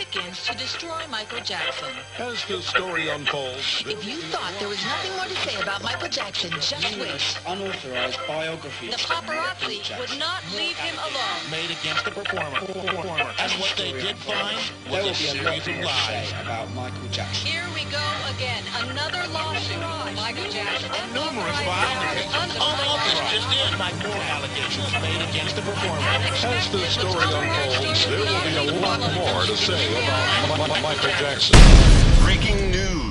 begins to destroy Michael Jackson. As the story unfolds, If you thought there was nothing more to say about Michael Jackson, just wait. Unauthorized biography. The paparazzi would not leave him alone. Made against the performer. And what they did find There was will a be a lot series of more to lies. say about Michael Jackson. Here we go again. Another lawsuit. Michael Jackson. Numerous violations. Unauthorized. Just in. Like more allegations made against the performer. as the story unfolds, there will be a lot more to say about Michael Jackson. Breaking news.